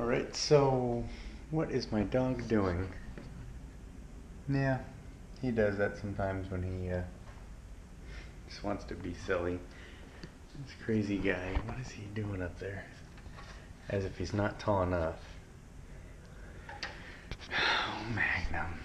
Alright, so what is my dog doing? Yeah, he does that sometimes when he just wants to be silly. This crazy guy, what is he doing up there? As if he's not tall enough. Oh, Magnum.